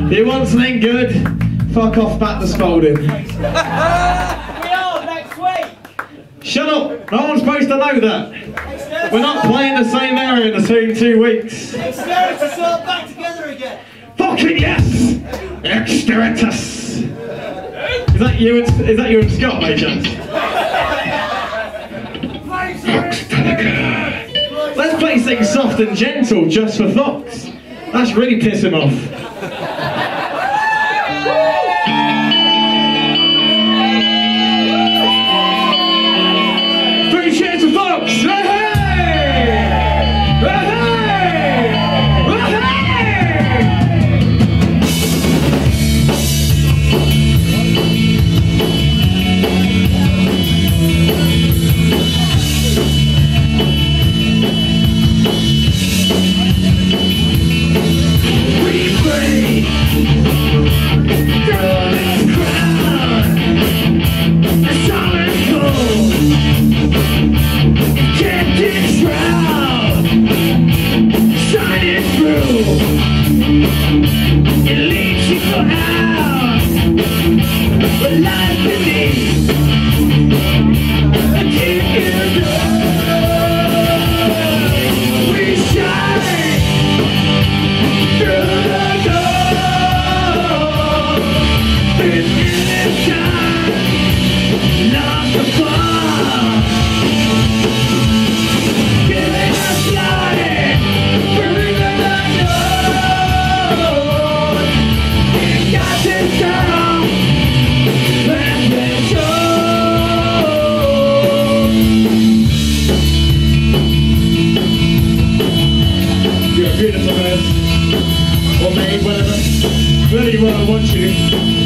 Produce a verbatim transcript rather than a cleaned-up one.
You want something good? Fuck off back to Spalding. We are next week. Shut up! No one's supposed to know that. We're not playing the same area in the same two weeks. Exteritus all back together again. Fucking yes! Exteritus! Is that you and, is that you and Scott, by chance? Let's play things soft and gentle just for Fox. That's really piss him off. Three cheers for Fox! Hey, hey! Hey, beautiful man. Or maid, whatever. Really well, I want you.